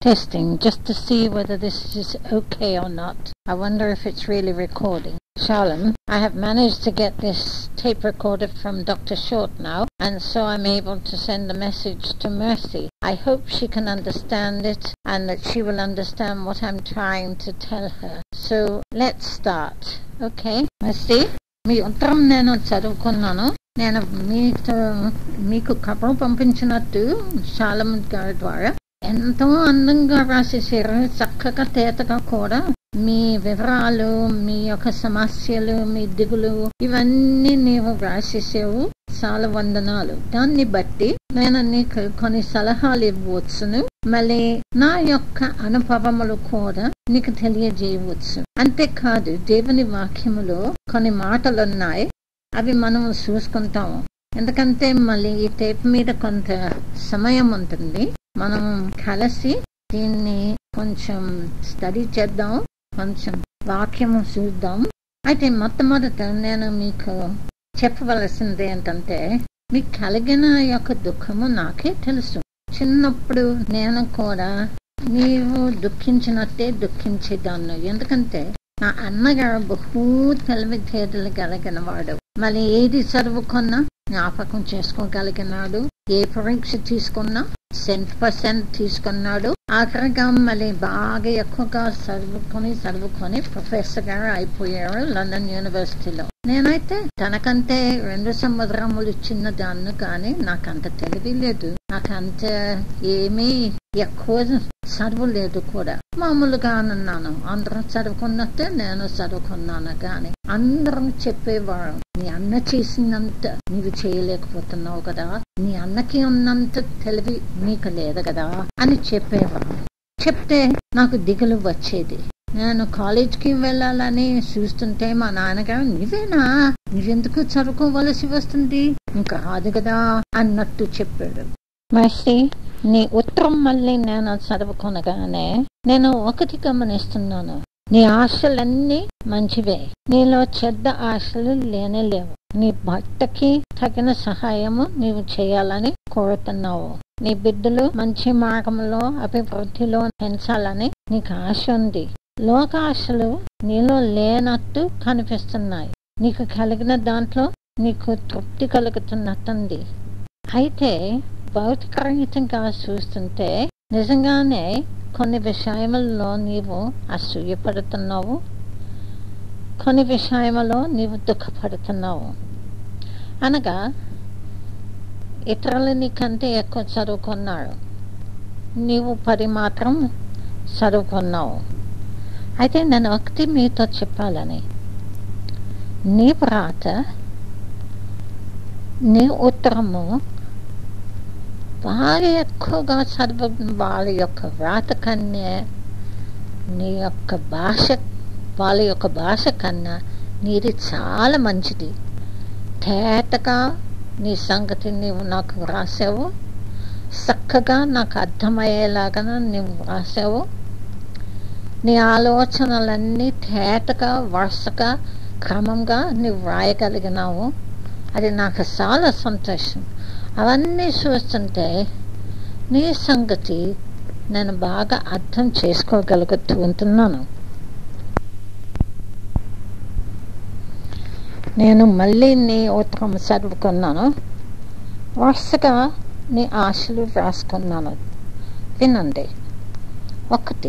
Testing, just to see whether this is okay or not. I wonder if it's really recording. Shalom, I have managed to get this tape recorder from Dr. Short now, and so I'm able to send a message to Mercy. I hope she can understand it and that she will understand what I'm trying to tell her. So, let's start. Okay? Mercy? మీ ఉత్తరం నేను చదువుకున్నాను. నేను మీకు కబురు పంపించినట్టు షాలమ్ గారి ద్వారా ఎంతో అందంగా రాసేసారు. చక్కగా తేటగా కూడా మీ వివరాలు, మీ యొక్క సమస్యలు, మీ దిగులు ఇవన్నీ నీవు రాసేసావు. చాలా వందనాలు. దాన్ని బట్టి నేను నీకు కొన్ని సలహాలు ఇవ్వచ్చును, మళ్ళీ నా యొక్క అనుభవములు కూడా నీకు తెలియజేయవచ్చు. అంతేకాదు దేవుని వాక్యములో కొన్ని మాటలున్నాయి, అవి మనం చూసుకుంటాము. ఎందుకంటే మళ్ళీ ఈ టేప్ మీద కొంత సమయం ఉంటుంది. మనం కలిసి దీన్ని కొంచెం స్టడీ చేద్దాం, కొంచెం వాక్యము చూద్దాం. అయితే మొట్టమొదట నేను మీకు చెప్పవలసింది ఏంటంటే, మీకు కలిగిన యొక్క దుఃఖము నాకే తెలుసు. చిన్నప్పుడు నేను కూడా నీవు దుఃఖించినట్టే దుఃఖించేదాన్ని. ఎందుకంటే నా అన్నగారు బహు తెలివితేటలు కలిగిన వాడు. మళ్ళీ ఏది చదువుకున్నా జ్ఞాపకం చేసుకోగలిగినాడు. ఏ పరీక్ష తీసుకున్నా 100% తీసుకున్నాడు. ఆఖరిగా మళ్ళీ బాగా ఎక్కువగా చదువుకొని ప్రొఫెసర్ గారు అయిపోయారు లండన్ యూనివర్సిటీలో. నేనైతే తనకంటే 2 సంవత్సరములు చిన్నదాన్ని, కానీ నాకంత తెలివి లేదు, నాకంత ఏమీ ఎక్కువ చదువు లేదు కూడా. మామూలుగా అన్నాను, అందరూ చదువుకున్నట్టే నేను చదువుకున్నాను. కానీ అందరూ చెప్పేవారు, నీ అన్న చేసినంత నీవు చేయలేకపోతున్నావు కదా, నీ అన్నకి ఉన్నంత తెలివి నీకు లేదు కదా అని చెప్పేవారు. చెప్తే నాకు దిగులు వచ్చేది. నేను కాలేజ్కి వెళ్ళాలని చూస్తుంటే మా నాన్నగారు, నువ్వెందుకు చదువుకోవలసి వస్తుంది, ఇంకా రాదు కదా అన్నట్టు చెప్పాడు. మళ్ళీ నీ ఉత్తరం మళ్ళీ నేను చదువుకునగానే నేను ఒకటి గమనిస్తున్నాను, నీ ఆశలన్నీ మంచివే, నీలో చెడ్డ ఆశలు లేవు. నీ భర్తకి తగిన సహాయము నీవు చేయాలని కోరుతున్నావు. నీ బిడ్డలు మంచి మార్గంలో అభివృద్ధిలో పెంచాలని నీకు ఆశ ఉంది. లోక ఆశలు నీలో లేనట్టు కనిపిస్తున్నాయి. నీకు కలిగిన దాంట్లో నీకు తృప్తి కలుగుతున్నట్టుంది. అయితే భౌతికరీతంగా చూస్తుంటే నిజంగానే కొన్ని విషయములలో నీవు అసూయపడుతున్నావు, కొన్ని విషయములో నీవు దుఃఖపడుతున్నావు. అనగా ఇతరులు నీకంటే ఎక్కువ చదువుకున్నారు, నీవు 10 మాత్రం చదువుకున్నావు. అయితే నేను ఒకటి మీతో చెప్పాలని, నీ వ్రాత, నీ ఉత్తరము బాగా ఎక్కువగా చదివిన వాళ్ళ యొక్క వ్రాత కన్నా, నీ యొక్క భాష, వాళ్ళ యొక్క భాష కన్నా నీది చాలా మంచిది. తేటగా నీ సంగతి నీవు నాకు రాసావు, చక్కగా నాకు అర్థమయ్యేలాగా నీవు రాసావు. నీ ఆలోచనలన్నీ తేటగా వరుసగా క్రమంగా నీవు రాయగలిగినావు. అది నాకు చాలా సంతోషం. అవన్నీ చూస్తుంటే నీ సంగతి నేను బాగా అర్థం చేసుకోగలుగుతూ ఉంటున్నాను. నేను మళ్ళీ నీ ఉత్తరం చదువుకున్నాను, వరుసగా నీ ఆశలు రాసుకున్నాను. వినండి. 1,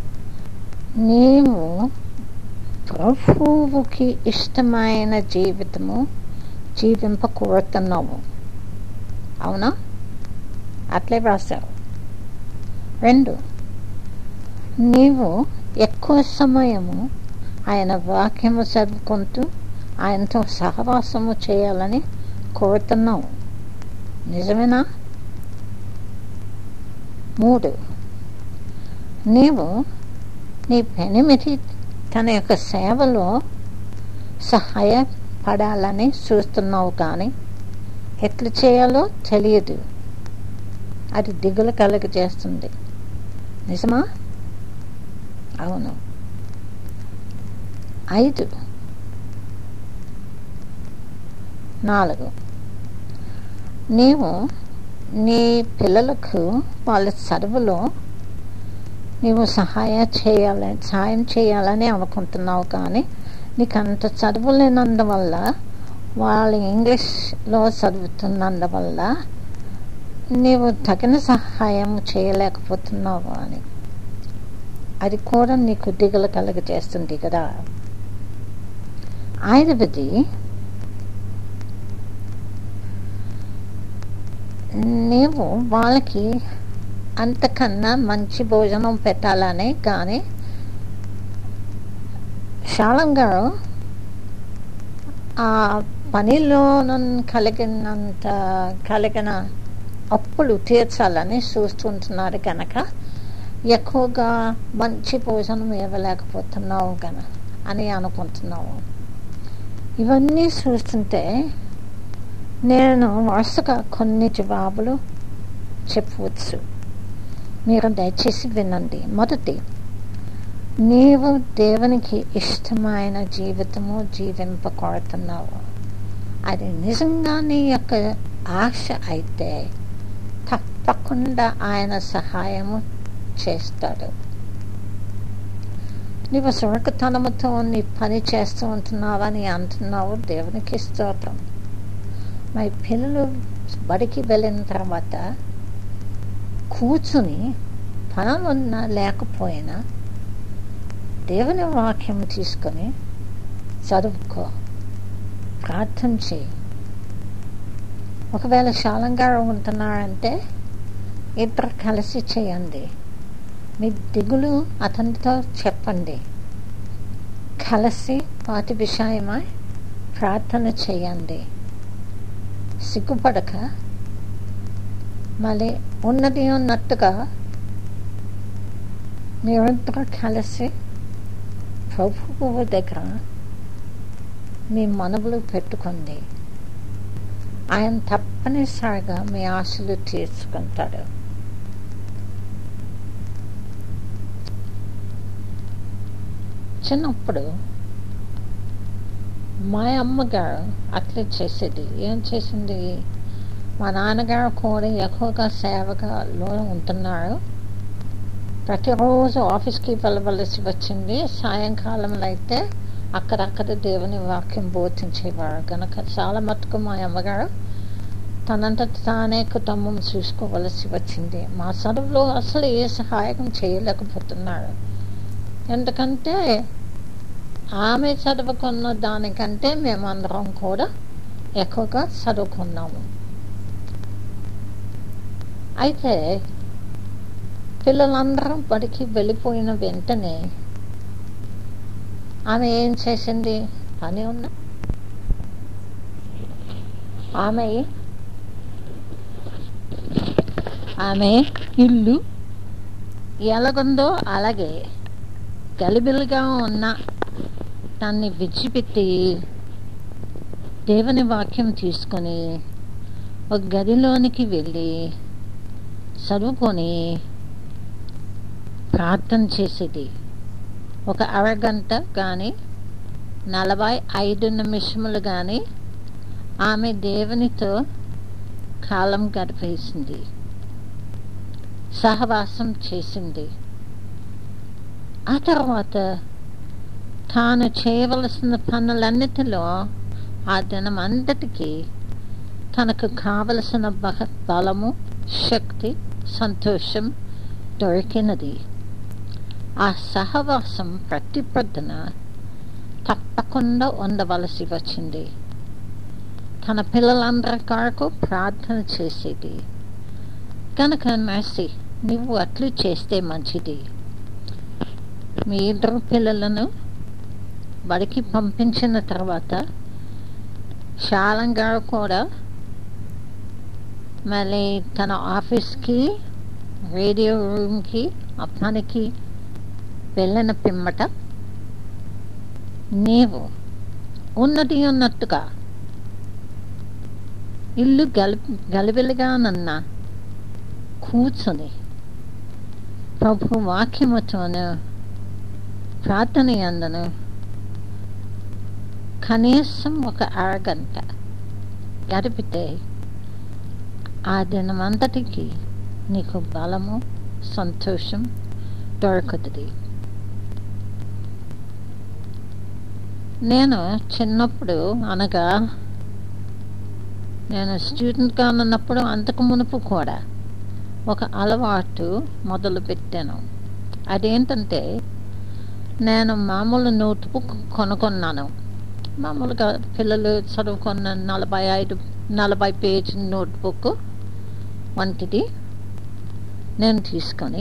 నీవు ప్రభువుకి ఇష్టమైన జీవితము జీవింపకూరుతున్నావు. అవునా? అట్లే రాశావు. 2, నీవు ఎక్కువ సమయము ఆయన వాక్యము చదువుకుంటూ ఆయనతో సహవాసము చేయాలని కోరుతున్నావు. నిజమేనా? 3, నీవు నీ పెనిమిటి తన యొక్క సేవలో సహాయపడాలని చూస్తున్నావు, కానీ ఎట్లు చేయాలో తెలియదు. అది దిగులు కలుగజేస్తుంది. నిజమా? అవును. 5, 4, నీవు నీ పిల్లలకు వాళ్ళ చదువులో నీవు సహాయం చేయాలని అనుకుంటున్నావు, కానీ నీకు అంత చదువు లేనందువల్ల, వాళ్ళు ఇంగ్లీష్లో చదువుతున్నందువల్ల నీవు తగిన సహాయం చేయలేకపోతున్నావు అని. అది కూడా నీకు దిగులు కలుగజేస్తుంది కదా. 5వది, నీవు వాళ్ళకి అంతకన్నా మంచి భోజనం పెట్టాలని, కానీ శాలం గారు ఆ పనిలో కలిగిన అప్పులు తీర్చాలని చూస్తుంటున్నారు కనుక ఎక్కువగా మంచి భోజనం ఇవ్వలేకపోతున్నావు అని అనుకుంటున్నావు. ఇవన్నీ చూస్తుంటే నేను వరుసగా కొన్ని జవాబులు చెప్పవచ్చు. మీరు దయచేసి వినండి. మొదటి, నీవు దేవునికి ఇష్టమైన జీవితము జీవింపకోరుతున్నావు. అది నిజంగా నీ యొక్క ఆశ అయితే తప్పకుండా ఆయన సహాయము చేస్తాడు. నీవు సురకతనముతో నీ పని చేస్తూ ఉంటున్నావని అంటున్నావు. దేవునికి స్తోత్రం. మరి పిల్లలు బడికి వెళ్ళిన తర్వాత కూర్చుని పనులున్నా లేకపోయినా దేవుని వాక్యం తీసుకొని చదువుకో, ప్రార్థన చేయి. ఒకవేళ శాలంగా ఉంటున్నారంటే ఇద్దరు కలిసి చేయండి. మీ దిగులు అతనితో చెప్పండి. కలిసి వాటి విషయమై ప్రార్థన చేయండి. సిగ్గుపడక మళ్ళీ ఉన్నది ఉన్నట్టుగా మీరందరూ కలిసి ప్రభువు దగ్గర మీ మనవులు పెట్టుకోండి. ఆయన తప్పనిసరిగా మీ ఆశలు తీర్చుకుంటాడు. చిన్నప్పుడు మా అమ్మగారు అట్లా చేసేది. ఏం చేసింది, మా నాన్నగారు కూడా ఎక్కువగా సేవలో ఉంటున్నారు. ప్రతిరోజు ఆఫీస్కి వెళ్ళవలసి వచ్చింది. సాయంకాలంలో అయితే అక్కడక్కడ దేవుని వాక్యం బోధించేవారు కనుక చాలా మటుకు మా అమ్మగారు తనంత తానే కుటుంబం చూసుకోవలసి వచ్చింది. మా చదువులో అసలు ఏ సహాయం చేయలేకపోతున్నారు. ఎందుకంటే ఆమె చదువుకున్న దానికంటే మేమందరం కూడా ఎక్కువగా చదువుకున్నాము. అయితే పిల్లలందరూ బడికి వెళ్ళిపోయిన వెంటనే ఆమె ఏం చేసింది, పని ఉన్నా ఆమె ఇల్లు ఎలాగుందో అలాగే గలిబిలిగా ఉన్న దాన్ని విడిచిపెట్టి దేవుని వాక్యం తీసుకొని ఒక గదిలోనికి వెళ్ళి చదువుకొని ప్రార్థన చేసేది. ఒక అరగంట కానీ 45 నిమిషములు కానీ ఆమె దేవునితో కాలం గడిపేసింది, సహవాసం చేసింది. ఆ తర్వాత తాను చేయవలసిన పనులన్నిటిలో ఆ దినం అంతటికీ తనకు కావలసిన బలము, శక్తి, సంతోషం దొరికినది. ఆ సహవాసం ప్రతి పొద్దున తప్పకుండా ఉండవలసి వచ్చింది. తన పిల్లలందరి కొరకు ప్రార్థన చేసేది కనుక మెర్సీ నువ్వు అట్లు చేస్తే మంచిది. మీ ఇద్దరు పిల్లలను బడికి పంపించిన తర్వాత శాలం గారు కూడా మళ్ళీ తన ఆఫీస్కి, రేడియో రూమ్కి, ఆ పనికి వెళ్ళిన పిమ్మట నీవు ఉన్నది ఉన్నట్టుగా ఇల్లు గలిబిలిగానన్నా కూర్చొని ప్రభు వాక్యముతోను ప్రార్థన యందును కనీసం ఒక అరగంట గడిపితే ఆ దినమంతటికి నీకు బలము, సంతోషం, దొరుకుతుంది. నేను చిన్నప్పుడు అనగా నేను స్టూడెంట్గా ఉన్నప్పుడు అంతకు మునుపు కూడా ఒక అలవాటు మొదలుపెట్టాను. అదేంటంటే నేను మామూలు నోట్బుక్ కొనుక్కున్నాను. మామూలుగా పిల్లలు చదువుకున్న 40 పేజ్ నోట్బుక్ వంటిది నేను తీసుకొని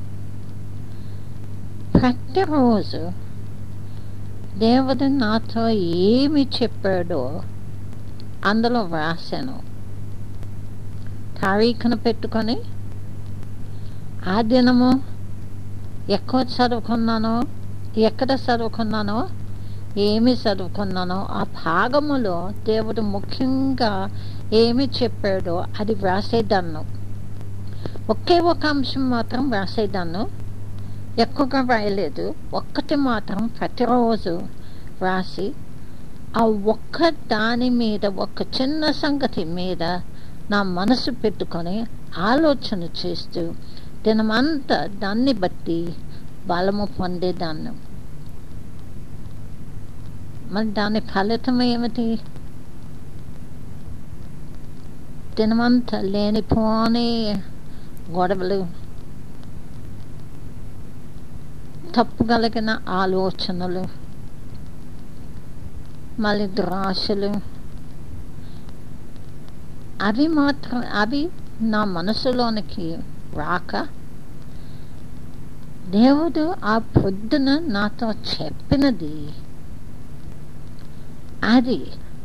ప్రతిరోజు దేవుడు నాతో ఏమి చెప్పాడో అందులో వ్రాసాను. తారీఖును పెట్టుకొని ఆ దినము ఎక్కువ చదువుకున్నానో, ఎక్కడ చదువుకున్నానో, ఏమి చదువుకున్నానో, ఆ భాగములో దేవుడు ముఖ్యంగా ఏమి చెప్పాడో అది వ్రాసేదాన్ని. ఒకే ఒక అంశం మాత్రం వ్రాసేదాన్ని, ఎక్కువగా వ్రాయలేదు. ఒక్కటి మాత్రం ప్రతిరోజు వ్రాసి ఆ ఒక్క దాని మీద, ఒక చిన్న సంగతి మీద నా మనసు పెట్టుకొని ఆలోచన చేస్తూ దినమంతా దాన్ని బట్టి బలము పొందేదాన్ని. మరి దాని ఫలితం ఏమిటి? దినమంతా లేనిపోని గొడవలు, తప్పుగలిగిన ఆలోచనలు, మళ్ళీ దురాశలు, అవి నా మనసులోనికి రాక దేవుడు ఆ పొద్దున నాతో చెప్పినది అది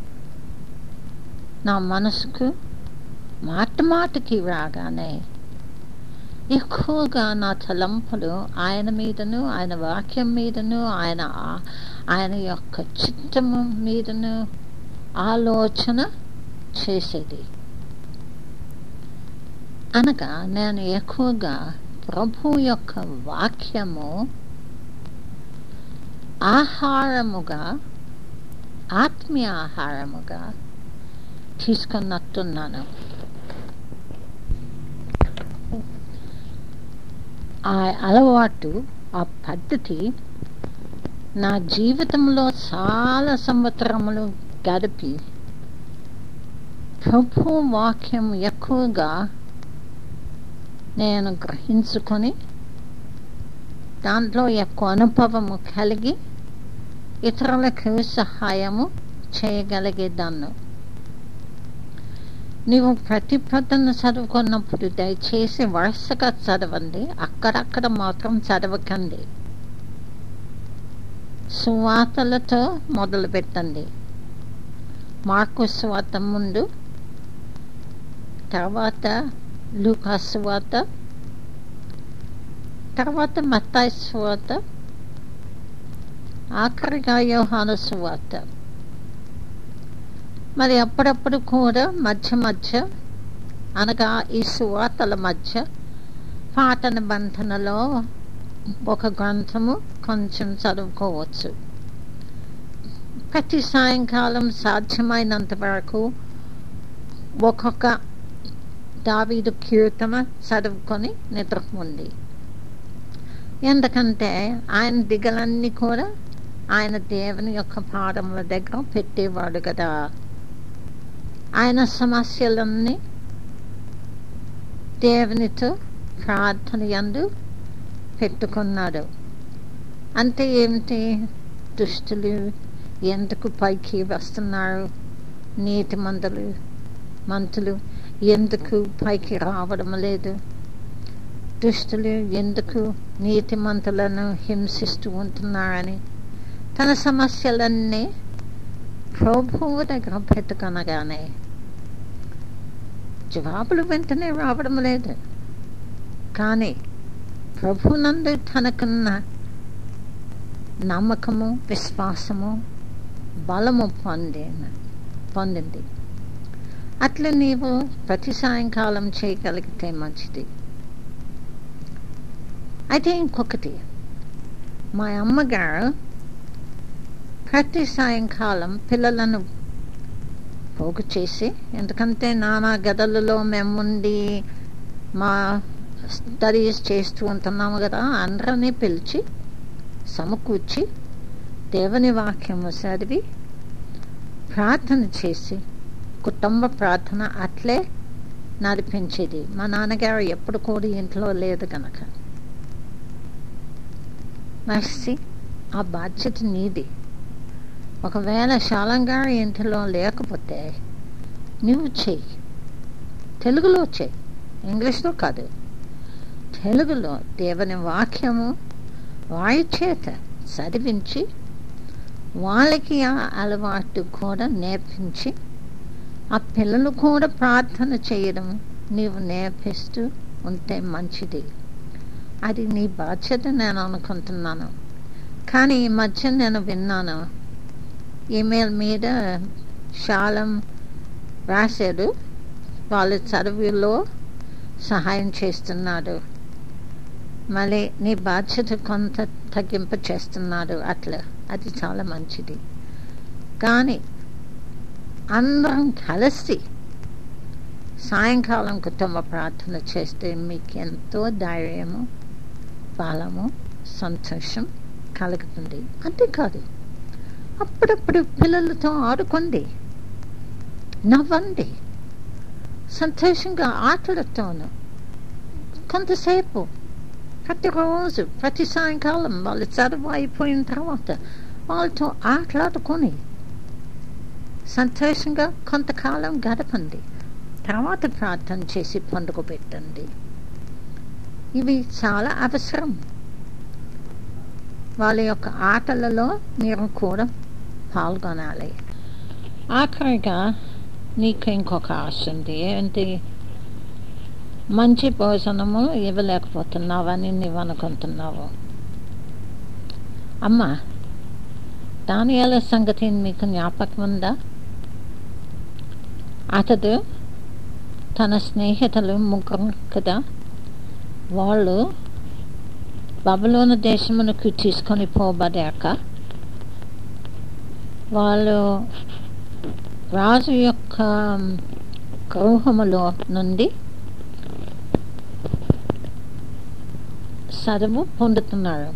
నా మనసుకు మాటికి రాగానే ఎక్కువగా నా తలంపులు ఆయన మీదను, ఆయన వాక్యం మీదను, ఆయన యొక్క చిత్తము మీదను ఆలోచన చేసేది. అనగా నేను ఎక్కువగా ప్రభు యొక్క వాక్యము ఆహారముగా, ఆత్మీయ ఆహారముగా తీసుకున్నట్టున్నాను. ఆ అలవాటు, ఆ పద్ధతి నా జీవితంలో చాలా సంవత్సరములు గడిపి ప్రభు వాక్యం ఎక్కువగా నేను గ్రహించుకొని దాంట్లో ఎక్కువ అనుభవము కలిగి ఇతరులకు సహాయము చేయగలిగేదాన్ని. నీవు ప్రతి ప్రకటన చదువుకున్నప్పుడు దయచేసి వరుసగా చదవండి, అక్కడక్కడ మాత్రం చదవకండి. సువార్తలతో మొదలు పెట్టండి. మార్కు సువార్త ముందు, తర్వాత లూకా సువార్త, తర్వాత మత్తయి సువార్త, ఆఖరిగా యోహాను సువార్త. మరి అప్పుడప్పుడు కూడా మధ్య అనగా ఈ సువార్తల మధ్య పాత నిబంధనలో ఒక గ్రంథము కొంచెం చదువుకోవచ్చు. ప్రతి సాయంకాలం సాధ్యమైనంత వరకు ఒక్కొక్క దావీదు కీర్తన చదువుకొని నిద్రపోండి. ఎందుకంటే ఆయన దిగలన్నీ కూడా ఆయన దేవుని యొక్క పాదముల దగ్గర పెట్టేవాడు కదా. ఆయన సమస్యలన్నీ దేవునితో ప్రార్థన యందు పెట్టుకున్నాడు. అంటే ఏమిటి? దుష్టులు ఎందుకు పైకి వస్తున్నారు, నీతి మంతులు ఎందుకు పైకి రావడం లేదు, దుష్టులు ఎందుకు నీతి మంతులను హింసిస్తూ ఉంటున్నారని తన సమస్యలన్నీ ప్రభువు దగ్గర పెట్టుకొనగానే జవాబులు వెంటనే రావడం లేదు. కానీ ప్రభునందు తనకున్న నమ్మకము, విశ్వాసము, బలము పొందింది. అట్లా నీవు ప్రతి సాయంకాలం చేయగలిగితే మంచిది. అయితే ఇంకొకటి, మా అమ్మగారు ప్రతి సాయంకాలం పిల్లలను పోగు చేసి, ఎందుకంటే నానా గదులలో మేముండి మా స్టడీస్ చేస్తూ ఉంటున్నాము కదా, అందరినీ పిలిచి సమకూర్చి దేవుని వాక్యము చదివి ప్రార్థన చేసి కుటుంబ ప్రార్థన అట్లే నడిపించేది. మా నాన్నగారు ఎప్పుడు కూడా ఇంట్లో లేదు కనుక మర్చి ఆ బాధ్యత నీది. ఒకవేళ శాలం గారు ఇంటిలో లేకపోతే నువ్వు చెయ్యి, తెలుగులో చెయ్యి, ఇంగ్లీష్లో కాదు, తెలుగులో దేవుని వాక్యము వారి చేత చదివించి వాళ్ళకి ఆ అలవాటు కూడా నేర్పించి ఆ పిల్లలు కూడా ప్రార్థన చేయడం నీవు నేర్పిస్తూ ఉంటే మంచిది. అది నీ బాధ్యత నేను అనుకుంటున్నాను. కానీ ఈ మధ్య నేను విన్నాను, ఈమెయిల్ మీద శాలం రాశాడు, వాళ్ళ చదువులో సహాయం చేస్తున్నాడు, మళ్ళీ నీ బాధ్యత కొంత తగ్గింపు చేస్తున్నాడు. అట్లా అది చాలా మంచిది. కానీ అందరం కలిసి సాయంకాలం కుటుంబ ప్రార్థన చేస్తే మీకు ఎంతో ధైర్యము, బలము, సంతోషం కలుగుతుంది. అంతేకాదు, అప్పుడప్పుడు పిల్లలతో ఆడుకోండి, నవ్వండి, సంతోషంగా ఆటలతోను కొంతసేపు ప్రతిరోజు ప్రతి సాయంకాలం వాళ్ళు చదువు అయిపోయిన తర్వాత వాళ్ళతో ఆటలాడుకొని సంతోషంగా కొంతకాలం గడపండి. తర్వాత ప్రార్థన చేసి పండుగ పెట్టండి. ఇవి చాలా అవసరం. వాళ్ళ యొక్క ఆటలలో మీరు కూడా పాల్గొనాలి. ఆఖరిగా నీకు ఇంకొక ఆశ ఉంది. ఏంటి? మంచి భోజనము ఇవ్వలేకపోతున్నావని నీవు అనుకుంటున్నావు. అమ్మ, దానియేలు సంగతి మీకు జ్ఞాపకం ఉందా? అతడు తన స్నేహితులు ముగ్గురు కదా, వాళ్ళు బబులోను దేశమునకు తీసుకొని పోబడాక వాళ్ళు రాజు యొక్క గృహములో నుండి చదువు పొందుతున్నారు.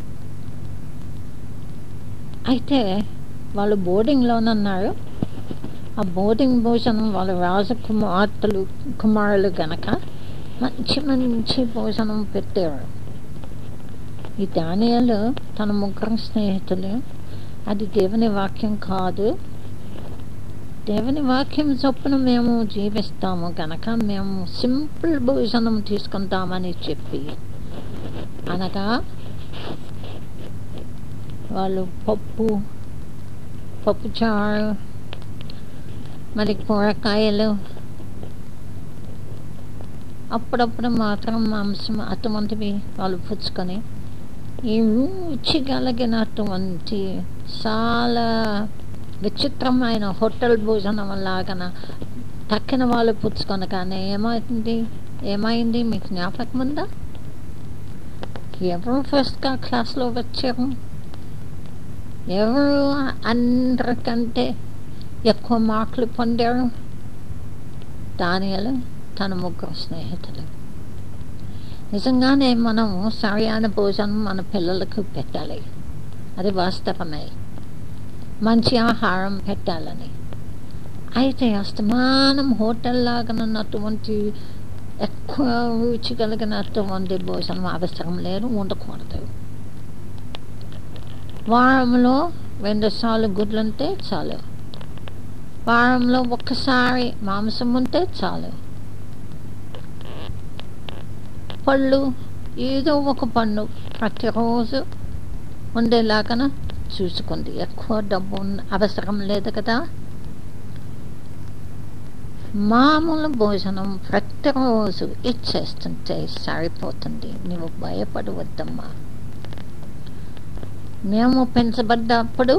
అయితే వాళ్ళు బోర్డింగ్లోనున్నారు. ఆ బోర్డింగ్ భోజనం వాళ్ళ రాజు కుమారులు గనక మంచి మంచి భోజనం పెట్టారు. ఈ దానియేలు తన ముగ్గురు స్నేహితులు, అది దేవుని వాక్యం కాదు, దేవుని వాక్యం చొప్పున మేము జీవిస్తాము గనక మేము సింపుల్ భోజనం తీసుకుంటామని చెప్పి, అనగా వాళ్ళు పప్పు చారు, మరి కూరగాయలు, అప్పుడప్పుడు మాత్రం మాంసం, అటువంటివి వాళ్ళు పుచ్చుకొని ఈ రుచి కలిగినటువంటి చాలా విచిత్రమైన హోటల్ భోజనం లాగా తక్కిన వాళ్ళు పుచ్చుకొని, కానీ ఏమైంది మీకు జ్ఞాపకం ఉందా? ఎవరు ఫస్ట్గా క్లాస్లో వచ్చారు? ఎవరు అందరికంటే ఎక్కువ మార్కులు పొందారు? దానియేలు తన ముగ్గురు స్నేహితులు. నిజంగానే మనము సరైన భోజనం మన పిల్లలకు పెట్టాలి, అది వాస్తవమే, మంచి ఆహారం పెట్టాలని. అయితే అస్తమానం హోటల్ లాగా ఉన్నటువంటి ఎక్కువ రుచి కలిగినటువంటి భోజనం అవసరం లేదు, ఉండకూడదు. వారంలో 2 సార్లు గుడ్లుంటే చాలు, వారంలో ఒక్కసారి మాంసం ఉంటే చాలు, పళ్ళు ఏదో ఒక పండు ప్రతిరోజు ఉండేలాగా చూసుకోండి. ఎక్కువ డబ్బు అవసరం లేదు కదా. మామూలు భోజనం ప్రతిరోజు ఇచ్చేస్తుంటే సరిపోతుంది. నువ్వు భయపడవద్దమ్మా. మేము పెంచబడ్డప్పుడు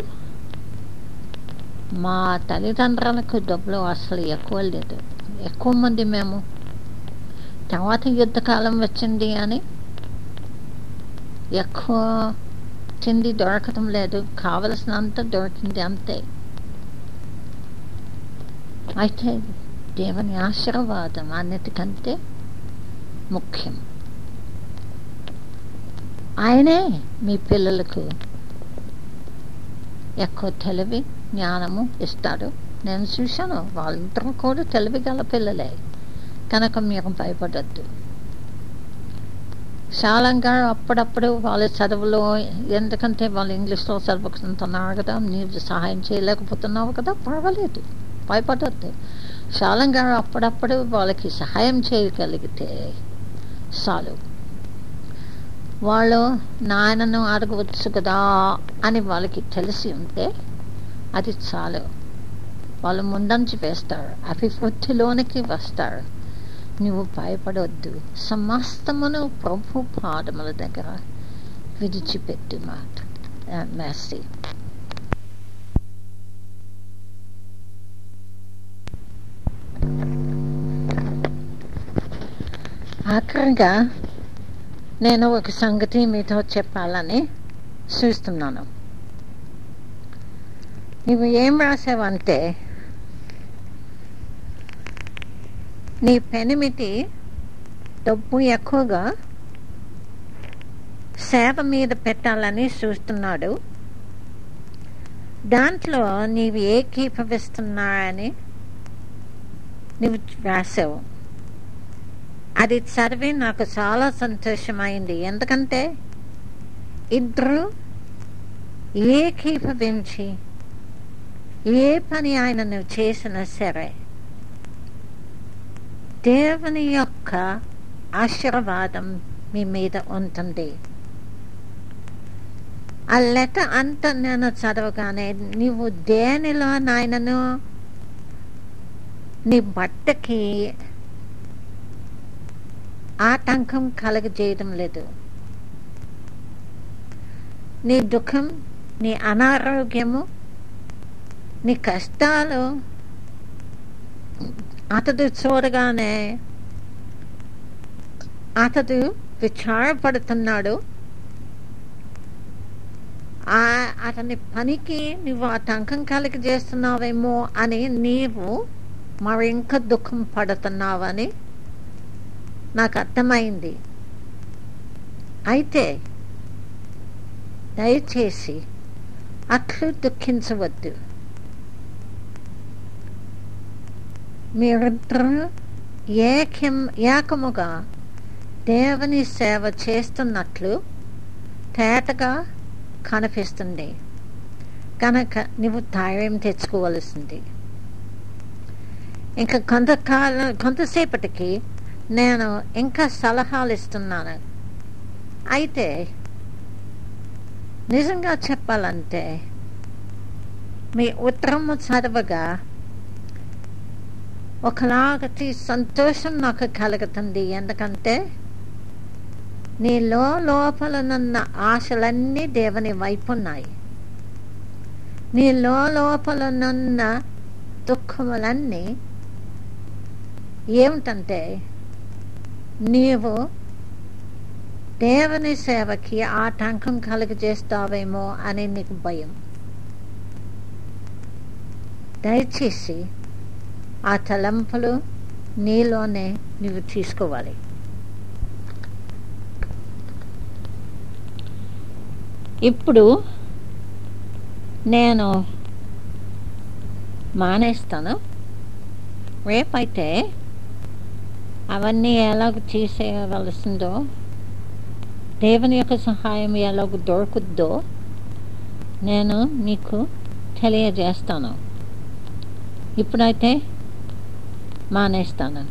మా తల్లిదండ్రులకు డబ్బులు అసలు ఎక్కువ లేదు. ఎక్కువ మంది మేము తర్వాత యుద్ధకాలం వచ్చింది అని ఎక్కువ తిండి దొరకటం లేదు, కావలసినంత దొరికింది అంతే. అయితే దేవుని ఆశీర్వాదం అన్నిటికంటే ముఖ్యం. ఆయనే మీ పిల్లలకు ఎక్కువ తెలివి జ్ఞానము ఇస్తాడు. నేను చూశాను, వాళ్ళిద్దరూ కూడా తెలివి గల పిల్లలే. కనుక మీరు భయపడద్దు. శాలం గారు అప్పుడప్పుడు వాళ్ళ చదువులో, ఎందుకంటే వాళ్ళు ఇంగ్లీష్లో చదువుకుంటున్నారు కదా, నీవు సహాయం చేయలేకపోతున్నావు కదా, పర్వాలేదు, భయపడద్దు. శాలం గారు అప్పుడప్పుడు వాళ్ళకి సహాయం చేయగలిగితే చాలు. వాళ్ళు నాయనను అడగవచ్చు కదా అని వాళ్ళకి తెలిసి ఉంటే అది చాలు. వాళ్ళు ముందంచి వేస్తారు, అభివృద్ధిలోనికి వస్తారు. నువ్వు భయపడొద్దు. సమస్తమును ప్రభు పాదముల దగ్గర విడిచిపెట్టు మాట. మెర్సీ. ఆఖరిగా నేను ఒక సంగతి మీతో చెప్పాలని చూస్తున్నాను. నువ్వు ఏం రాసావంటే, నీ పెనిమిటి డబ్బు ఎక్కువగా సేవ మీద పెట్టాలని చూస్తున్నాడు. దాంట్లో నీవు ఏకీభవిస్తున్నారని నువ్వు రాసావు. అది చదివి నాకు చాలా సంతోషమైంది. ఎందుకంటే ఇద్దరు ఏకీభవించి ఏ పని ఆయన నువ్వు చేసినా సరే దేవుని యొక్క ఆశీర్వాదం మీ మీద ఉంటుంది. ఆ లెటర్ అంతా నేను చదవగానే నీవు దేనిలో నాయనను నీ బట్టకి ఆటంకం కలగజేయడం లేదు. నీ దుఃఖం, నీ అనారోగ్యము, నీ కష్టాలు అతడు చూడగానే అతడు విచారపడుతున్నాడు. అతని పనికి నువ్వు ఆటంకం కలిగజేస్తున్నావేమో అని నీవు మరింక దుఃఖం పడుతున్నావని నాకు అర్థమైంది. అయితే దయచేసి అట్లు దుఃఖించవద్దు. మీరిద్దరూ ఏకముగా దేవుని సేవ చేస్తున్నట్లు తేటగా కనిపిస్తుంది. కనుక నువ్వు ధైర్యం తెచ్చుకోవలసింది. ఇంకా కొంతసేపటికి నేను ఇంకా సలహాలు ఇస్తున్నాను. అయితే నిజంగా చెప్పాలంటే మీ ఉత్తరము చదవగా ఒకలాగటి సంతోషం నాకు కలుగుతుంది. ఎందుకంటే నీ లోపలనున్న ఆశలన్నీ దేవుని వైపు ఉన్నాయి. నీ లోపలనున్న దుఃఖములన్నీ ఏమిటంటే నీవు దేవుని సేవకి ఆటంకం కలుగజేస్తావేమో అని నీకు భయం. దయచేసి ఆ తలంపులు నీలోనే నువ్వు తీసుకోవాలి. ఇప్పుడు నేను మానేస్తాను. రేపైతే అవన్నీ ఎలాగ తీసేయవలసిందో, దేవుని యొక్క సహాయం ఎలాగ దొరుకుద్దో నేను మీకు తెలియజేస్తాను. ఇప్పుడైతే మానేస్తాను.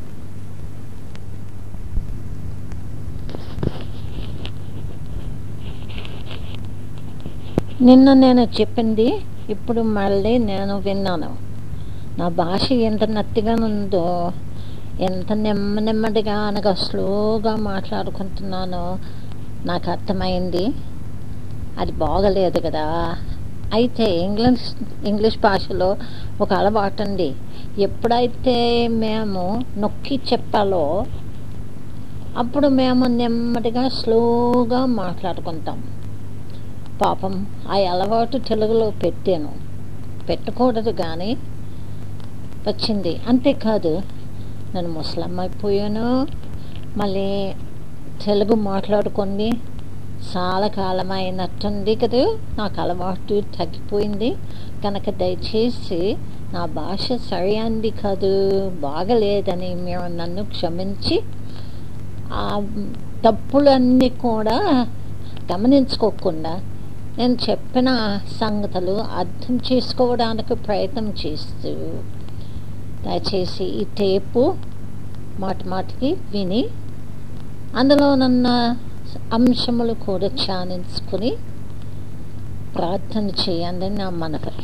నిన్న నేను చెప్పింది ఇప్పుడు మళ్ళీ నేను విన్నాను. నా భాష ఎంత నత్తిగా ఉందో, ఎంత నెమ్మదిగా అనగా స్లోగా మాట్లాడుకుంటున్నానో నాకు అర్థమైంది. అది బాగలేదు కదా. అయితే ఇంగ్లీష్ భాషలో ఒక అలవాటు ఉంది. ఎప్పుడైతే మేము నొక్కి చెప్పాలో అప్పుడు మేము నెమ్మదిగా స్లోగా మాట్లాడుకుంటాం. పాపం ఆ అలవాటు తెలుగులో పెట్టకూడదు కానీ వచ్చింది. అంతేకాదు నేను ముసలమ్మ అయిపోయాను. మళ్ళీ తెలుగు మాట్లాడుకొని చాలా కాలమైనట్టుంది కదూ, నాకు అలవాటు తగ్గిపోయింది కనుక దయచేసి నా భాష సరైనది కాదు, బాగలేదని మీరు నన్ను క్షమించి ఆ తప్పులన్నీ కూడా గమనించుకోకుండా నేను చెప్పిన సంగతులు అర్థం చేసుకోవడానికి ప్రయత్నం చేస్తూ దయచేసి ఈ టేపు మాటికి విని అందులో నన్న అంశములు కూడా ధ్యానించుకుని ప్రార్థన చేయండి నా మనవి.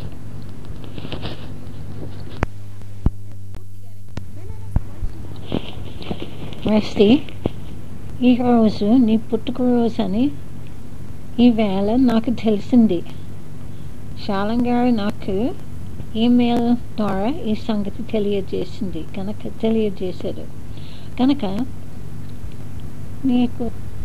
మెస్సి, ఈరోజు నీ పుట్టుకరోజు అని ఈవేళ నాకు తెలిసింది. శాలం గారు నాకు ఈమెయిల్ ద్వారా ఈ సంగతి తెలియజేశారు కనుక నీకు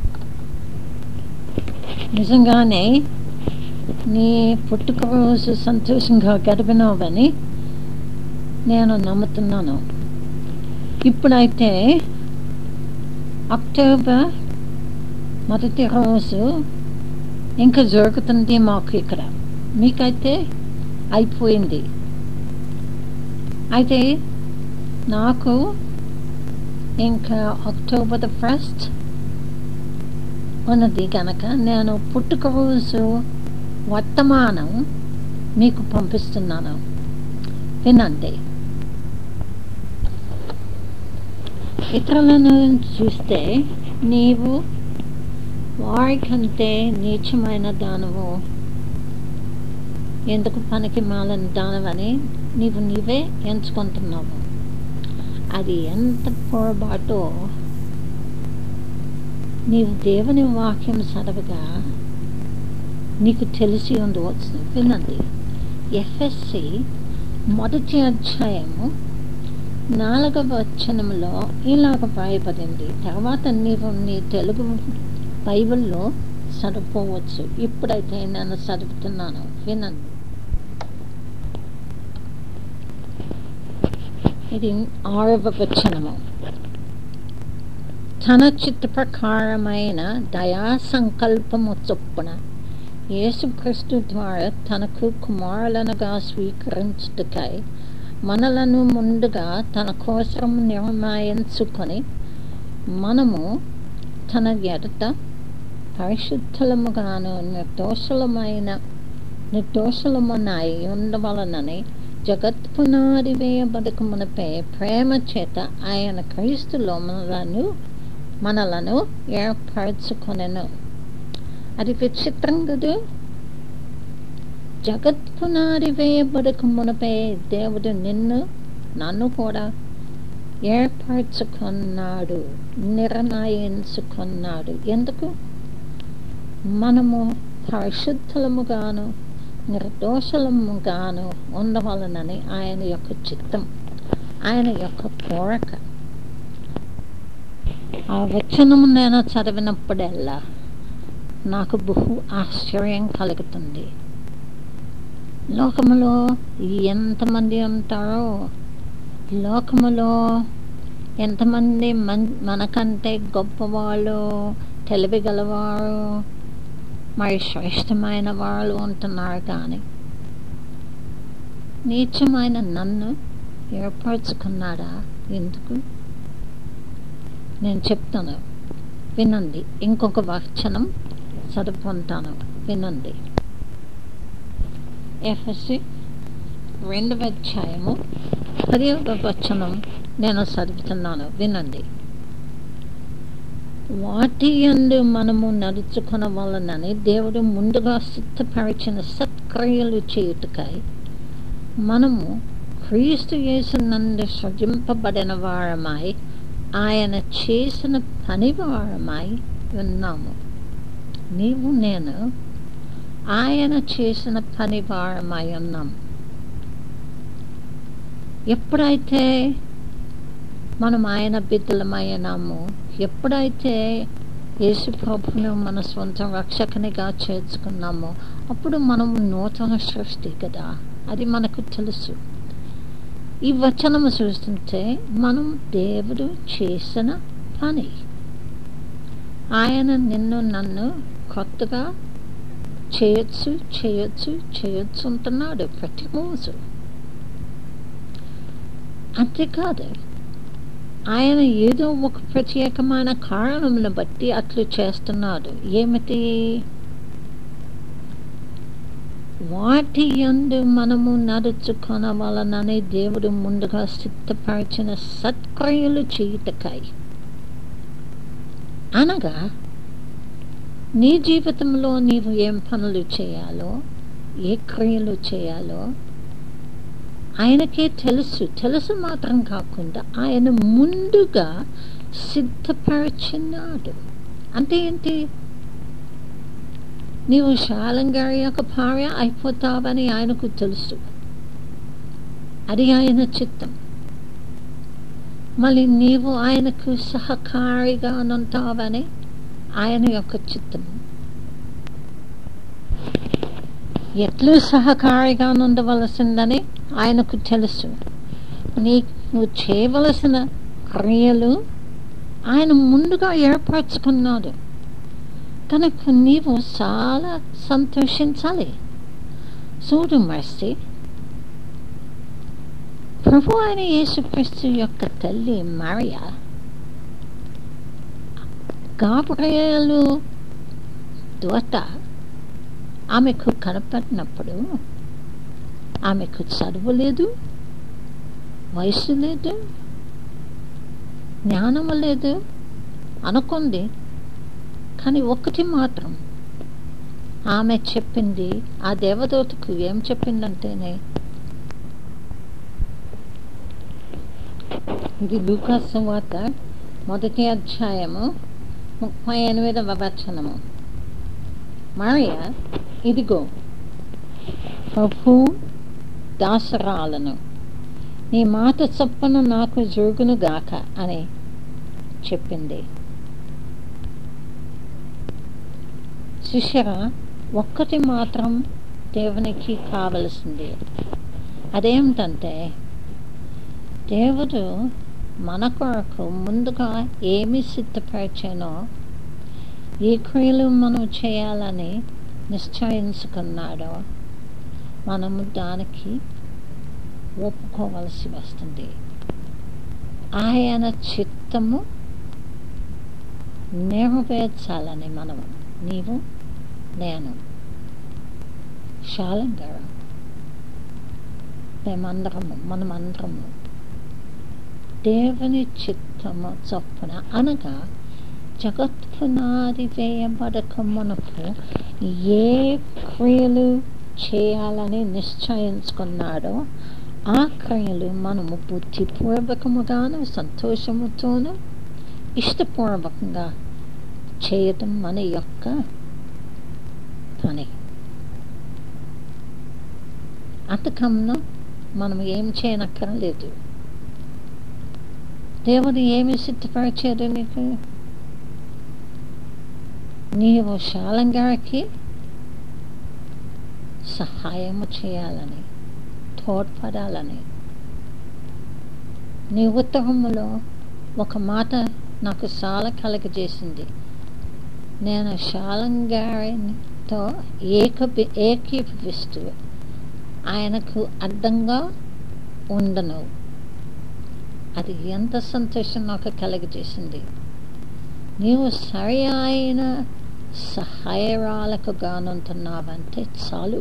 నిజంగానే నీ పుట్టుకరోజు సంతోషంగా గడిపినావని నేను నమ్ముతున్నాను. ఇప్పుడైతే అక్టోబర్ 1 రోజు ఇంకా జరుగుతుంది మాకు ఇక్కడ, మీకైతే అయిపోయింది. అయితే నాకు ఇంకా అక్టోబర్ 1 ఉన్నది కనుక నేను పుట్టుకరోజు వర్తమానం మీకు పంపిస్తున్నాను, వినండి. ఇతరులను చూస్తే నీవు వారికంటే నీచమైన దానవు, ఎందుకు పనికి మాలని దానవని నీవే ఎంచుకుంటున్నావు. అది ఎంత పొరపాటో నీవు దేవుని వాక్యం చదవగా నీకు తెలిసి ఉండవచ్చు, వినండి. ఎఫ్ఎస్సి 1వ అధ్యాయము 4వ వచనంలో ఇలాగ రాయబడింది. తర్వాత నీవు నీ తెలుగు బైబిల్లో చదువుకోవచ్చు, ఇప్పుడైతే నేను చదువుతున్నాను, వినండి. ఇది 6వ వచనము. తన చిత్త ప్రకారమైన దయా సంకల్పము చొప్పున యేసుక్రీస్తు ద్వారా తనకు కుమారులనుగా స్వీకరించుటకై మనలను ముందుగా తన కోసం నిర్ణయించుకొని మనము తన ఎదుట పరిశుద్ధులముగాను నిర్దోషులమునై ఉండవలనని జగత్ పునాది వేయబడక మునుపే ప్రేమ చేత ఆయన క్రీస్తులో మనలను ఏర్పరచుకొనెను. అది విచిత్రం కదూ. జగత్ పునాది వేయబడక మునుపే దేవుడు నన్ను కూడా ఏర్పరచుకున్నాడు, నిర్ణయించుకున్నాడు. ఎందుకు? మనము పరిశుద్ధులముగాను నిర్దోషులముగాను ఉండవలనని ఆయన యొక్క చిత్తం, ఆయన యొక్క కోరిక. ఆ వచనము నేను చదివినప్పుడల్లా నాకు బహు ఆశ్చర్యం కలుగుతుంది. లోకములో ఎంతమంది ఉంటారో, లోకములో ఎంతమంది మనకంటే గొప్పవాళ్ళు, తెలివి గలవారు, మరి శ్రేష్టమైన వాళ్ళు ఉంటున్నారు. కానీ నీచమైన నన్ను ఏర్పరచుకున్నాడా? ఎందుకు? నేను చెప్తాను, వినండి. ఇంకొక వచనం చదువుకుంటాను, వినండి. ఎఫెసీ 2వ అధ్యాయము 10వ వచనం నేను చదువుతున్నాను, వినండి. వాటి యందు మనము నడుచుకున్న వలనని దేవుడు ముందుగా సిద్ధపరిచిన సత్క్రియలు చేయుటకై మనము క్రీస్తు యేసునందు సృజింపబడిన వారమై ఆయన చేసిన పని వారమై ఉన్నాము. నీవు నేను ఆయన చేసిన పని వారమై ఉన్నాము. ఎప్పుడైతే మనం ఆయన బిడ్డలమైనాము, ఎప్పుడైతే యేసు ప్రభువును మన సొంత రక్షకునిగా చేర్చుకున్నామో అప్పుడు మనం నూతన సృష్టి కదా, అది మనకు తెలుసు. ఈ వచనము చూస్తుంటే మనం దేవుడు చేసిన పని, ఆయన నిన్ను నన్ను కొత్తగా చేయొచ్చు అంటున్నాడు ప్రతిరోజు. అంతేకాదు, ఆయన ఏదో ఒక ప్రత్యేకమైన కారణంను బట్టి అట్లు చేస్తున్నాడు. ఏమిటి? వాటి యందు మనము నడుచుకొనవలనని దేవుడు ముందుగా సిద్ధపరిచిన సత్క్రియలు చేయుటకై. అనగా నీ జీవితంలో నీవు ఏం పనులు చేయాలో, ఏ క్రియలు చేయాలో ఆయనకే తెలుసు మాత్రం కాకుండా ఆయన ముందుగా సిద్ధపరిచినాడు. అంటే ఏంటి? నీవు శాలం గారి యొక్క భార్య అయిపోతావని ఆయనకు తెలుసు. అది ఆయన చిత్తం. మళ్ళీ నీవు ఆయనకు సహకారిగా ఉంటావని ఆయన యొక్క చిత్తం. ఎట్లు సహకారిగా ఉండవలసిందని ఆయనకు తెలుసు. నువ్వు చేయవలసిన క్రియలు ఆయన ముందుగా ఏర్పరచుకున్నాడు. కనుక నీవు చాలా సంతోషించాలి. చూడు మర్సి, ప్రభు అయిన యేసుక్రీస్తు యొక్క తల్లి మరియ గాబ్రియేలు దూత ఆమెకు కనపడినప్పుడు ఆమెకు చదువు లేదు, వయసు లేదు, జ్ఞానము లేదు అనుకుంది. కానీ ఒకటి మాత్రం ఆమె చెప్పింది, ఆ దేవదూతకు ఏం చెప్పిందంటేనే, ఇది లూకా సువార్త 1వ అధ్యాయము 38వ వచనము. మరియ, ఇదిగో ప్రభు దాసరాలను, నీ మాట చొప్పున నాకు జరుగును గాక అని చెప్పింది. శిష్యరా, ఒక్కటి మాత్రం దేవునికి కావలసింది. అదేమిటంటే, దేవుడు మన కొరకు ముందుగా ఏమి సిద్ధపరిచానో, ఏ క్రియలు మనం చేయాలని నిశ్చయించుకున్నాడో మనము దానికి ఒప్పుకోవలసి వస్తుంది. ఆయన చిత్తము నెరవేర్చాలని మనము, నీవు, నేను, శాలం గారు, మనమందరము దేవుని చిత్తము చొప్పున, అనగా జగత్పునాది వేయబడక మునుపు ఏ క్రియలు చేయాలని నిశ్చయించుకున్నాడో ఆ క్రియలు మనము బుద్ధిపూర్వకముగాను సంతోషముతోనూ ఇష్టపూర్వకంగా చేయటం మన యొక్క పని. అంతకన్నా మనం ఏం చేయనక్కర్లేదు. దేవుడు ఏమి సిద్ధపరిచాడు నీకు? నీవు శాలం గారికి సహాయము చేయాలని, తోడ్పడాలని. నీ ఉత్తరములో ఒక మాట నాకు చాలా కలగజేసింది. నేను శాలం గారితో ఏకీభవిస్తూ ఆయనకు అడ్డంగా ఉండను. అది ఎంత సంతోషం నాకు కలగజేసింది. నీవు సరి అయిన సహాయరాలకు గానుంటున్నావంటే చాలు.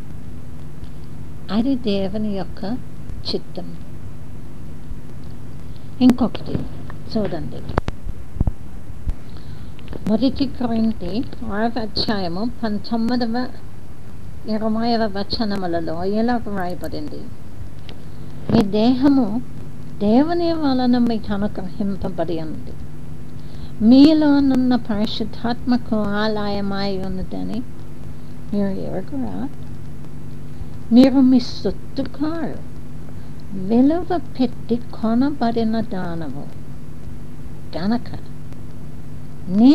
అది దేవుని యొక్క చిత్తం. ఇంకొకటి చూడండి, 1 కొరింథీ 6వ అధ్యాయము 19వ 20వ వచనములలో ఇలా వ్రాయబడింది. మీ దేహము దేవుని వలన మీకు అనుగ్రహింపబడి ఉంది, మీలోనున్న పరిశుద్ధాత్మకు ఆలయమై ఉన్నదని మీరు ఎరుగురా. మీరు మీ సొత్తు కారు, విలువ పెట్టి కొనబడిన దానము గనక నీ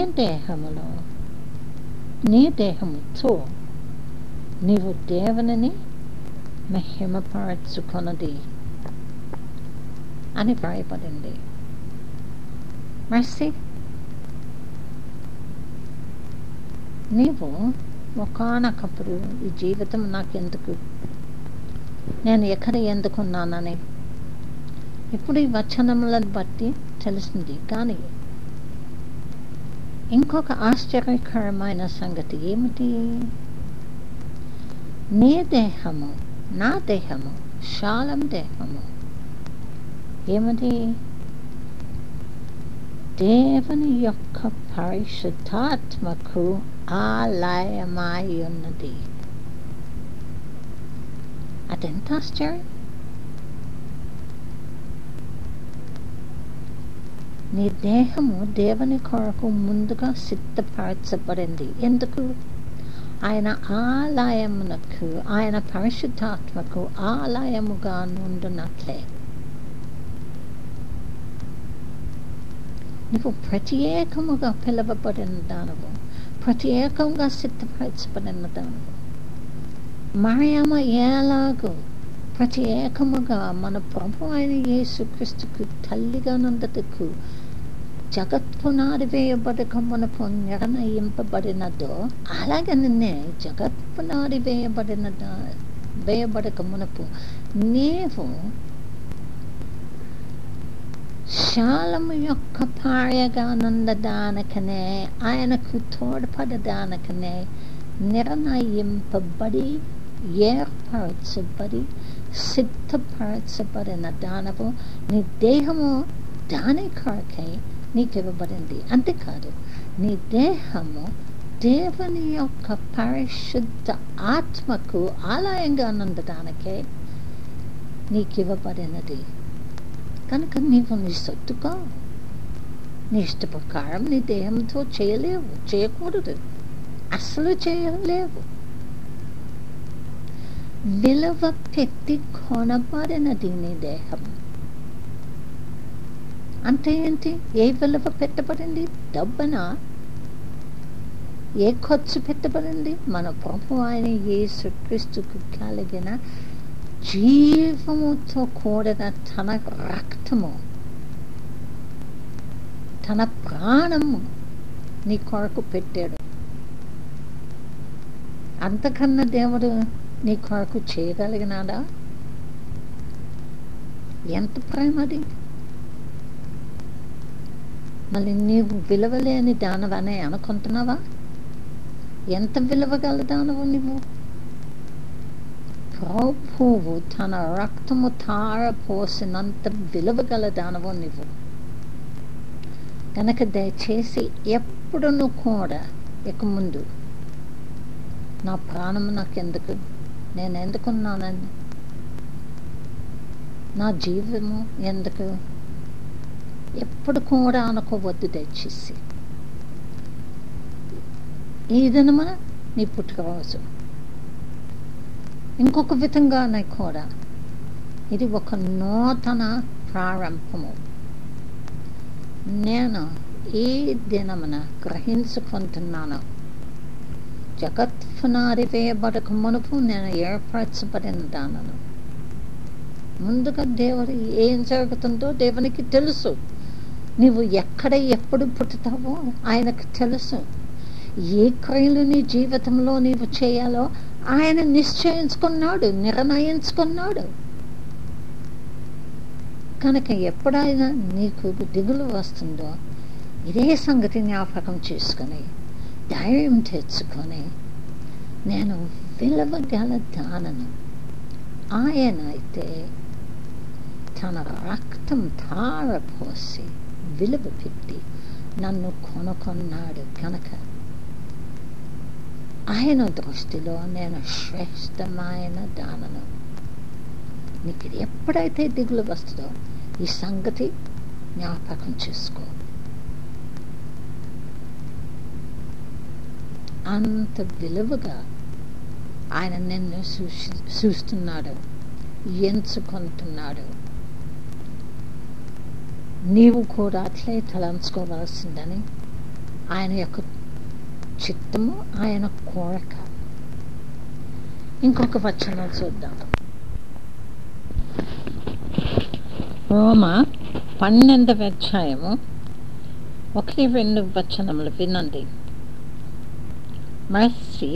దేహముతో నీవు దేవునిని మహిమపరచుకొనది అని వ్రాయబడింది. మర్సి, నీవు ఒకానొకప్పుడు ఈ జీవితం నాకెందుకు, నేను ఎక్కడ ఎందుకున్నానని ఇప్పుడు ఈ వచనములను బట్టి తెలిసింది. కానీ ఇంకొక ఆశ్చర్యకరమైన సంగతి ఏమిటి? నీ దేహము, నా దేహము, శాలం దేహము ఏమిటి? దేవుని యొక్క పరిశుద్ధాత్మకు ఆలయమై ఉన్నది. అదెంత ఆశ్చర్యం! నీ దేహము దేవుని కొరకు ముందుగా సిద్ధపరచబడింది. ఎందుకు? ఆయన ఆలయమునకు, ఆయన పరిశుద్ధాత్మకు ఆలయముగా నుండునట్లే నువ్వు ప్రత్యేకముగా పిలువబడిన దానవు, ప్రత్యేకంగా సిద్ధపరచబడిన దానవు. మరియమ్మ ఎలాగో ప్రత్యేకముగా మన ప్రభు అయిన యేసుక్రీస్తుకు తల్లిగా నందుటకు జగత్పునాది వేయబడక మనకు నిర్ణయింపబడినదో, అలాగే నిన్నే జగత్పునాది వేయబడక మనకు నీవు శాలము యొక్క భార్యగా నందడానికనే, ఆయనకు తోడ్పడడానికనే నిర్ణయింపబడి, ఏర్పరచబడి, సిద్ధపరచబడిన దానవు. నీ దేహము దాని కొరకై నీకు ఇవ్వబడింది. అంతేకాదు, నీ దేహము దేవుని యొక్క పరిశుద్ధ ఆత్మకు ఆలయంగా నందడానికే నీకు ఇవ్వబడినది. కనుక నీవు నీ సొత్తుగా, నీ ఇష్ట ప్రకారం నీ దేహంతో చేయలేవు, చేయకూడదు, అసలు చేయలేవు. విలువ పెట్టి కొనబడినది నీ దేహం. అంటే ఏంటి? ఏ విలువ పెట్టబడింది? డబ్బునా? ఏ ఖర్చు పెట్టబడింది? మన ప్రభు అయిన యేసుక్రీస్తుకు కలిగిన జీవముతో కూడిన తన రక్తము, తన ప్రాణము నీ కొరకు పెట్టాడు. అంతకన్నా దేవుడు నీ కొరకు చేయగలిగినాడా? ఎంత ప్రేమది! మళ్ళీ నీవు విలువలేని దానవనే అనుకుంటున్నావా? ఎంత విలువగల దానవు నువ్వు! ప్రభువు తన రక్తము తారపోసినంత విలువగల దానవు నువ్వు. కనుక దయచేసి ఎప్పుడు నువ్వు కూడా ఇక ముందు నా ప్రాణము నాకెందుకు, నేను ఎందుకున్నానని, నా జీవము ఎందుకు, ఎప్పుడు కూడా అనుకోవద్దు. దయచేసి ఈ దినమున నీ పుట్టుకరోజు, ఇంకొక విధంగానే కూడా ఇది ఒక నూతన ప్రారంభము. నేను ఈ దినమున గ్రహించుకుంటున్నాను, జగత్ పునాది వేయబడక మునుపు నేను ఏర్పరచబడిన దానను. ముందుగా దేవుడు ఏం జరుగుతుందో దేవునికి తెలుసు. నీవు ఎక్కడ ఎప్పుడు పుట్టుతావో ఆయనకు తెలుసు. ఏ క్రియలు నీ జీవితంలో నీవు చేయాలో ఆయన నిశ్చయించుకున్నాడు, నిర్ణయించుకున్నాడు. కనుక ఎప్పుడైనా నీకు దిగులు వస్తుందో ఇదే సంగతి జ్ఞాపకం చేసుకొని ధైర్యం తెచ్చుకొని, నేను విలువగల దానను. ఆయన అయితే తన రక్తం ధారపోసి విలువ పెట్టి నన్ను కొనుక్కున్నాడు. కనుక ఆయన దృష్టిలో నేను శ్రేష్టమైన దానను. నీకు ఎప్పుడైతే దిగులు వస్తుందో ఈ సంగతి జ్ఞాపకం చేసుకో. అంత విలువగా ఆయన నిన్ను చూస్తున్నాడు, ఎంచుకుంటున్నాడు. నీవు కూడా అట్లే తలంచుకోవాల్సిందని ఆయన యొక్క చిత్తము, ఆయన కోరిక. ఇంకొక వచనం చూద్దాం. రోమా 12వ అధ్యాయము 1-2 వచనములు వినండి. మరచి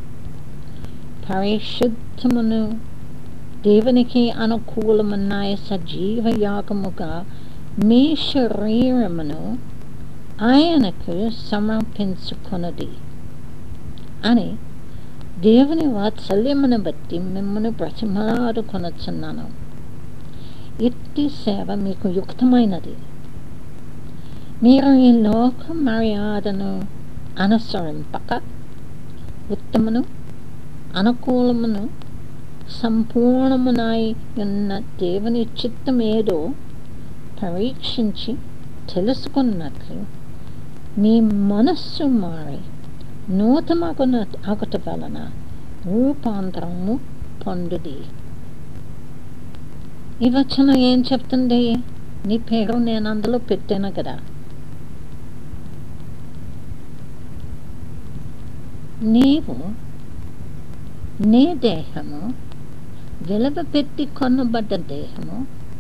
పరిశుద్ధమును దేవునికి అనుకూలమున్న సజీవ యాగముగా మీ శరీరమును ఆయనకు సమర్పించుకొనుడి అని దేవుని వాత్సల్యమును బట్టి మిమ్మల్ని బ్రతిమలాడుకొనుచున్నాను. ఇట్టి సేవ మీకు యుక్తమైనది. మీరు ఈ లోక మర్యాదను అనుసరింపక ఉత్తమును అనుకూలమును సంపూర్ణమునై ఉన్న దేవుని చిత్తమేదో పరీక్షించి తెలుసుకున్నట్లు మీ మనస్సు మారి నూతనగుట వలన రూపాంతరము పొందుడి. ఈ వచనం ఏం చెప్తుంది? నీ పేరు నేను అందులో పెట్టాను కదా. నీవు నీ దేహము విలువ పెట్టి కొనబడ్డ దేహము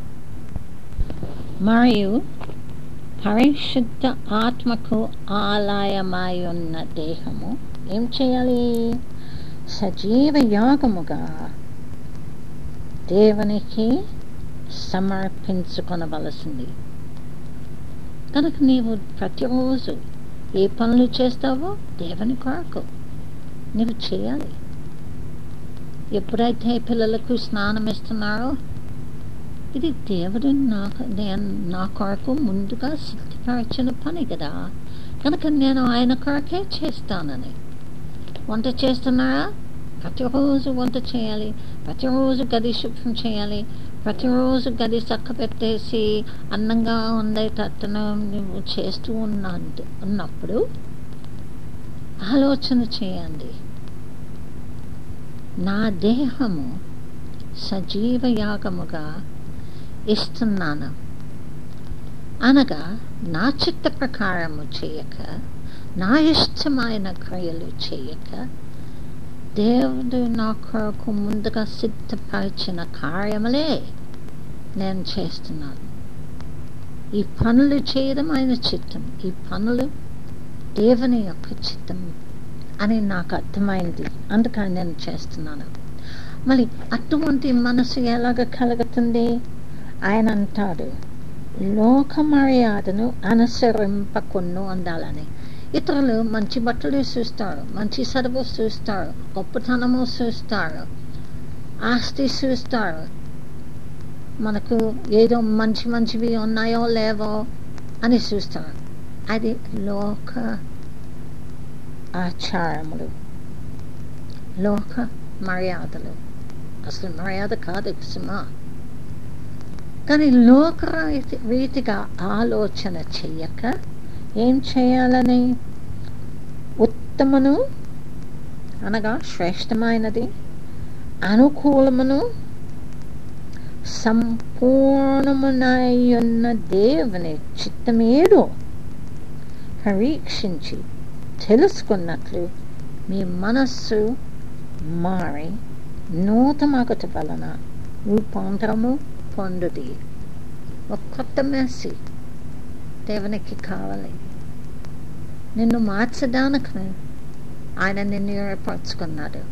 మరియు పరిశుద్ధ ఆత్మకు ఆలయమై ఉన్న దేహము ఏం చేయాలి? సజీవ యాగముగా దేవునికి సమర్పించుకొనవలసింది. కనుక నీవు ప్రతిరోజు ఏ పనులు చేస్తావో దేవుని కొరకు నీవు చేయాలి. ఎప్పుడైతే పిల్లలకు స్నానం ఇస్తున్నారో ఇది దేవుడు నా కొరకు ముందుగా సిద్ధపరిచిన పని కదా, కనుక నేను ఆయన కొరకే చేస్తానని. వంట చేస్తున్నారా? ప్రతిరోజు వంట చేయాలి, ప్రతిరోజు గది శుభ్రం చేయాలి, ప్రతిరోజు గది చక్క పెట్టేసి అందంగా ఉండేటట్టును నువ్వు చేస్తూ ఉన్నప్పుడు ఆలోచన చేయండి, నా దేహము సజీవ యాగముగా ఇస్తున్నాను అనగా నా చిత్త ప్రకారము చేయక, నా ఇష్టమైన క్రియలు చేయక, దేవుడు నా కొరకు ముందుగా సిద్ధపరిచిన కార్యములే నేను చేస్తున్నాను. ఈ పనులు చేయడం ఆయన చిత్తం, ఈ పనులు దేవుని యొక్క చిత్తం అని నాకు అర్థమైంది, అందుకని నేను చేస్తున్నాను. మళ్ళీ అటువంటి మనసు ఎలాగ కలుగుతుంది? ఆయన అంటాడు, లోక మర్యాదను అనుసరింపకుండా ఉండాలని. ఇతరులు మంచి బట్టలు చూస్తారు, మంచి చదువు చూస్తారు, గొప్పతనము చూస్తారు, ఆస్తి చూస్తారు, మనకు ఏదో మంచివి ఉన్నాయో లేవో అని చూస్తారు. అది లోక ఆచారములు, లోక మర్యాదలు. అసలు మర్యాద కాదు సుమా. కానీ లోక రీతిగా ఆలోచన చెయ్యక ఏం చేయాలని? ఉత్తమను అనగా శ్రేష్టమైనది, అనుకూలమును సంపూర్ణమునయున్న దేవుని చిత్తమేదో పరీక్షించి తెలుసుకున్నట్లు మీ మనస్సు మారి నూతనగుట వలన రూపాంతరము పొందుడి. ఒక కొత్త మెస్సి దేవునికి కావాలి. నిన్ను మార్చడానికి ఆయన నిన్ను ఏర్పరచుకున్నాడు.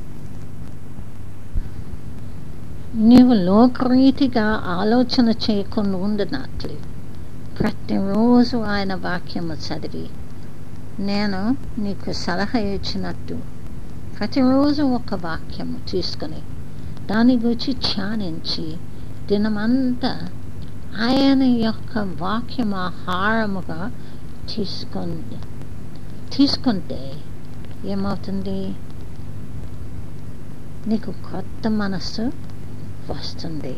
నీవు లోకరీతిగా ఆలోచన చేయకుండా ఉండనట్లు ప్రతిరోజు ఆయన వాక్యము చదివి, నేను నీకు సలహా ఇచ్చినట్టు ప్రతిరోజు ఒక వాక్యము తీసుకుని దాని గురించి ధ్యానించి దినమంతా ఆయన యొక్క వాక్యం ఆహారముగా తీసుకుంటే ఏమవుతుంది? నీకు కొత్త మనస్సు వస్తుంది.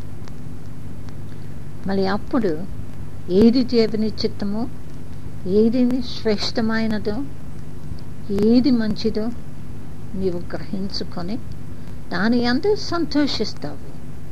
మళ్ళీ అప్పుడు ఏది దేవుని చిత్తమో, ఏది శ్రేష్టమైనదో, ఏది మంచిదో నీవు గ్రహించుకొని దాని అందు సంతోషిస్తావు.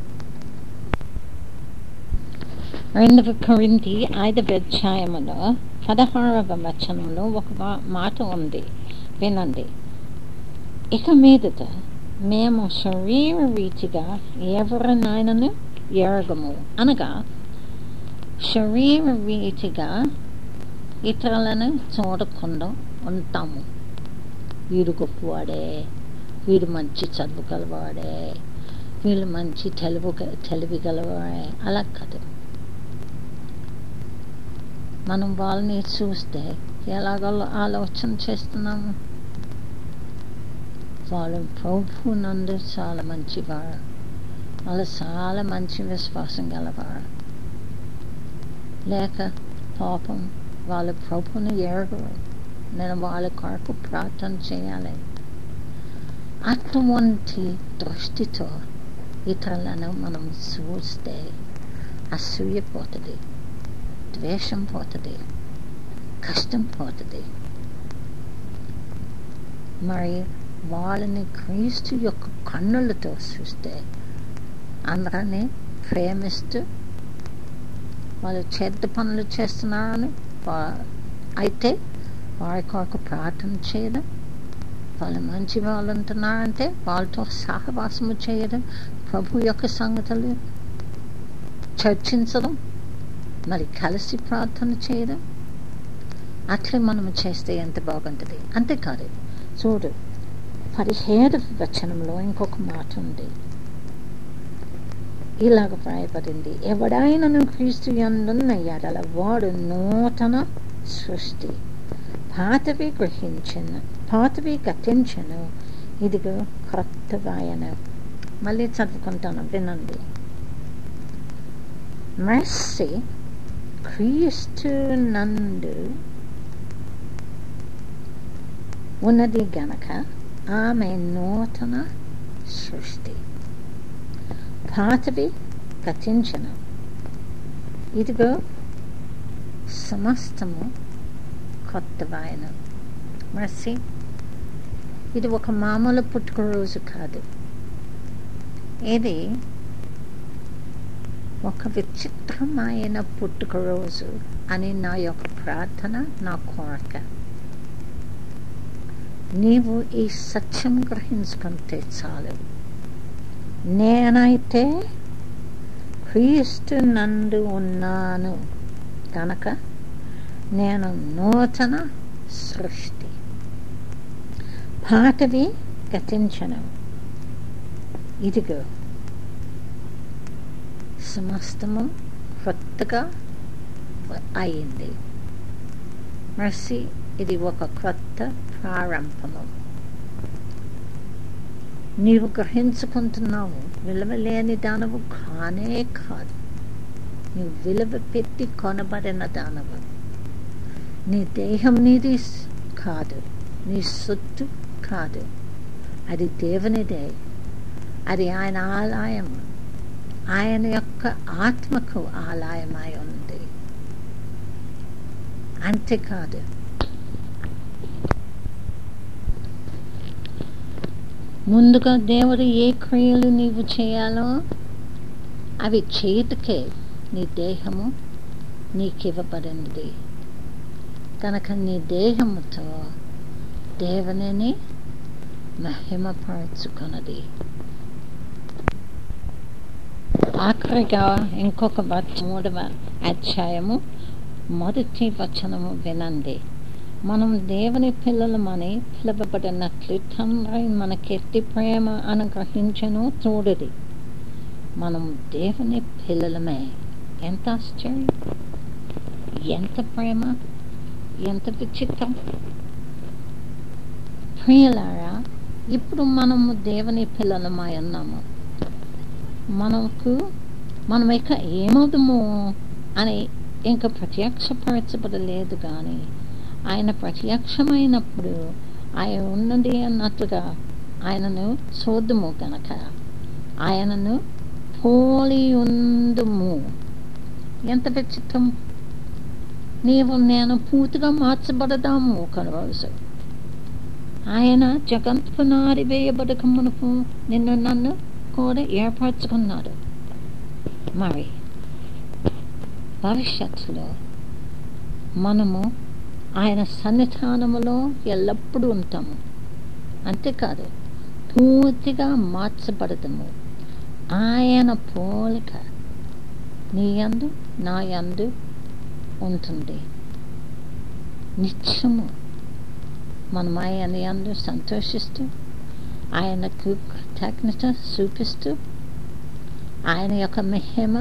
2 కొరింథీ 5వ అధ్యాయములో 16వ వచనంలో ఒక మాట ఉంది, వినండి. ఇక మీదట మేము శరీర రీతిగా ఎవరినైనాను ఎరగము, అనగా శరీర రీతిగా ఇతరులను చూడకుండా ఉంటాము. వీడు గొప్పవాడే, వీడు మంచి చదువు గలవాడే, వీళ్ళు మంచి తెలివి గలవాడే, అలా కాదు. మనం వాళ్ళని చూస్తే ఎలాగ ఆలోచన చేస్తున్నాము? వాళ్ళు ప్రభు నందు చాలా మంచివారు, వాళ్ళు చాలా మంచి విశ్వాసం గలవారు. లేక పాపం వాళ్ళ ప్రభుని ఎరగరు, నేను వాళ్ళ కొరకు ప్రార్థన చేయాలి. అటువంటి దృష్టితో ఇతరులను మనం చూస్తే అసూయ పోతుంది, ద్వేషం పోతుంది, కష్టం పోతుంది. మరి వాళ్ళని క్రీస్తు యొక్క కన్నులతో చూస్తే అందరినీ ప్రేమిస్తూ వాళ్ళు చెడ్డ పనులు చేస్తున్నారని అయితే వారి కొరకు ప్రార్థన చేయడం, వాళ్ళు మంచి వాళ్ళు ఉంటున్నారంటే వాళ్ళతో సహవాసము చేయడం, ప్రభు యొక్క సంగతులు చర్చించడం, మరి కలిసి ప్రార్థన చేయడం, అట్లా మనము చేస్తే ఎంత బాగుంటుంది. అంతేకాదు, చూడు 17వ వచనంలో ఇంకొక మాట ఉంది, ఇలాగ వ్రాయబడింది, ఎవడైనను క్రీస్తు యందున్న యెడల వాడు నూతన సృష్టి, పాతవి గతించెను, ఇదిగో క్రొత్తవాయెను. మళ్ళీ చదువుకుంటాను, వినండి. మెస్సి క్రీస్తు నందు ఉన్నది గనక ఆమె నూతన సృష్టి, పాతవి గతించెను, ఇదిగో సమస్తము కొత్తవాయెను. మెస్సి ఇది ఒక మామూలు పుట్టుకరోజు కాదు, ఇది ఒక విచిత్రమైన పుట్టుకరోజు అని నా యొక్క ప్రార్థన, నా కోరిక. నీవు ఈ సత్యం గ్రహించుకుంటే చాలు. నేనైతే క్రీస్తు నందు ఉన్నాను కనుక నేను నూతన సృష్టి, పాతవి గతించెను, ఇదిగో సమస్తము కొత్తగా అయింది. మెస్సి ఇది ఒక కొత్త ప్రారంభము. నీవు గ్రహించుకుంటున్నావు, విలువ లేని దానవు కానే కాదు, నీవు విలువ పెట్టి కొనబడిన దానవు. నీ దేహం నీది కాదు, నీ సొత్తు కాదు, అది దేవునిదే, అది ఆయన ఆలయము, ఆయన యొక్క ఆత్మకు ఆలయమై ఉంది. అంతేకాదు, ముందుగా దేవుడు ఏ క్రియలు నీవు చేయాలో అవి చేతుకే నీ దేహము నీకివ్వబడినది కనుక నీ దేహముతో దేవునిని మహిమపరచుకున్నది. ఆఖరిగా ఇంకొక 3వ అధ్యాయము 1వ వచనము వినండి. మనం దేవుని పిల్లలమని పిలువబడినట్లు తండ్రి మనకెట్టి ప్రేమ అనుగ్రహించెను చూడది. మనం దేవుని పిల్లలమే. ఎంత ఆశ్చర్యం, ఎంత ప్రేమ, ఎంత విచిత్రం. ప్రియులారా, ఇప్పుడు మనము దేవుని పిల్లలమై ఉన్నాము. మనం ఇక ఏమవుతాము అని ఇంకా ప్రత్యక్షపరచబడలేదు, కానీ ఆయన ప్రత్యక్షమైనప్పుడు ఆయన ఉన్నది అన్నట్లుగా ఆయనను చూద్దుము గనక ఆయనను పోలి ఉందుము. ఎంత విచిత్రం. నీవు నేను పూర్తిగా మార్చబడదాము ఒకరోజు. ఆయన జగత్ పునాది వేయబడక మునుపు నిన్ను నన్ను కూడా ఏర్పరచుకున్నాడు. మరి భవిష్యత్తులో మనము ఆయన సన్నిధానములో ఎల్లప్పుడూ ఉంటాము. అంతేకాదు, పూర్తిగా మార్చబడదము. ఆయన పోలిక నీ యందు నా యందు ఉంటుంది. నిత్యము మనం ఆయన యందు సంతోషిస్తూ, ఆయన కృతజ్ఞత చూపిస్తూ, ఆయన యొక్క మహిమ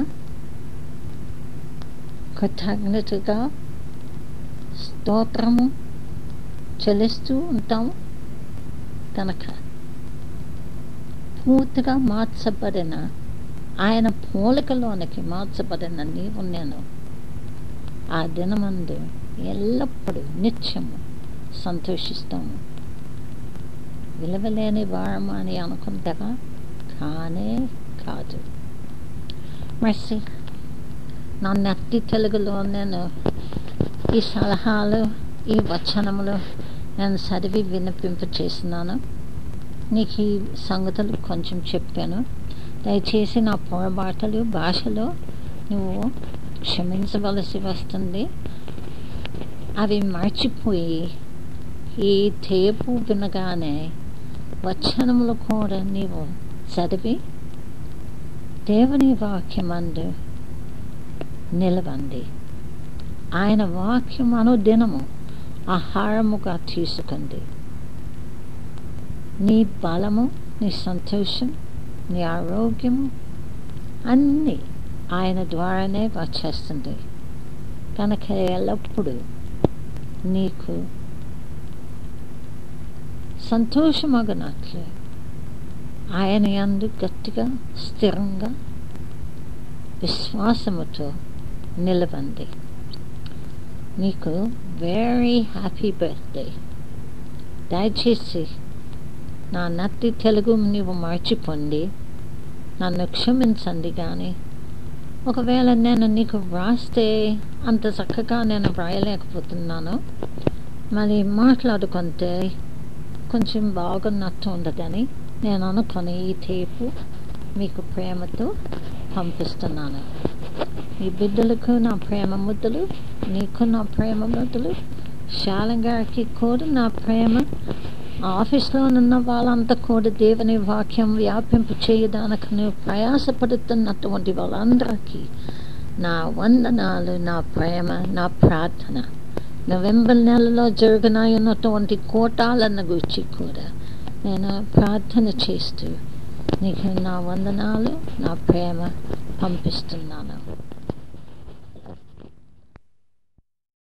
కృతజ్ఞతగా స్తోత్రము చెల్లిస్తూ ఉంటాము కనుక పూర్తిగా మార్చబడిన ఆయన పోలికలోనికి మార్చబడిన నీవు నేను ఆ దినమందు ఎల్లప్పుడూ నిత్యము సంతోషిస్తాము. విలువలేని వారము అని అనుకుంటారా? కానే కాదు. మర్సి నా నట్టి తెలుగులో నేను ఈ సలహాలు, ఈ వచనములు నేను చదివి వినిపింప చేసినాను. నీకు ఈ సంగతులు కొంచెం చెప్పాను. దయచేసి నా పొరపాటులు భాషలో నువ్వు క్షమించవలసి వస్తుంది. అవి మర్చిపోయి ఈ టేపు వినగానే వచనములు కూడా నీవు చదివి దేవుని వాక్యమందు నిలవండి. ఆయన వాక్యం అనుదినము ఆహారముగా తీసుకుంది. నీ బలము, నీ సంతోషం, నీ ఆరోగ్యము అన్నీ ఆయన ద్వారానే వచ్చేస్తుంది. కనుక ఎల్లప్పుడూ నీకు సంతోషమగినట్లు ఆయన యందు గట్టిగా స్థిరంగా విశ్వాసముతో నిలవండి. నీకు వెరీ హ్యాపీ బర్త్డే. దయచేసి నా నత్తి తెలుగు నీవు మర్చిపోండి, నన్ను క్షమించండి. కానీ ఒకవేళ నేను నీకు వ్రాస్తే అంత చక్కగా నేను వ్రాయలేకపోతున్నాను. మరి మాట్లాడుకుంటే కొంచెం బాగున్నట్టు ఉండదని నేను అనుకొని ఈ టేపు మీకు ప్రేమతో పంపిస్తున్నాను. మీ బిడ్డలకు నా ప్రేమ ముద్దలు, నీకు నా ప్రేమ ముద్దలు, శాలం గారికి కూడా నా ప్రేమ, ఆఫీస్లో ఉన్న వాళ్ళంతా కూడా దేవుని వాక్యం వ్యాపింపు చేయడానికి నువ్వు ప్రయాసపడుతున్నటువంటి వాళ్ళందరికీ నా వందనాలు, నా ప్రేమ, నా ప్రార్థన. నవంబర్ నెలలో జరగనున్నటువంటి కోటాలను గురించి కూడా నేను ప్రార్థన చేస్తూ నీకు నా వందనాలు, నా ప్రేమ పంపిస్తున్నాను.